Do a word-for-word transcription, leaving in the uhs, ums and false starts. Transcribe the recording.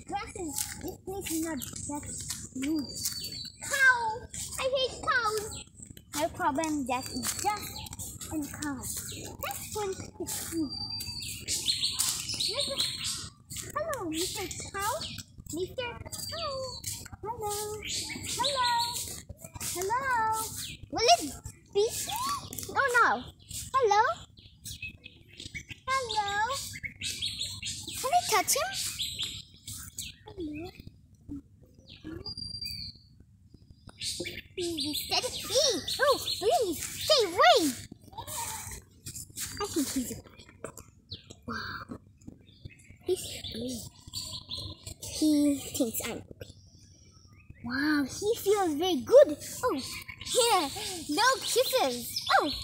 grass is, this place is not that smooth. Cow! I hate cows! No problem, that is just and cow. This one is smooth. Hello, Mister Cow? Mister Cow? Hello? Hello? Hello? Will it be? Oh no. Hello? Hello? Can I touch him? Hello? Please steady. Hey! Oh, please stay away! I think he's a wow. He's free. He thinks I'm happy. Wow, he feels very good. Oh, here, no kisses. Oh.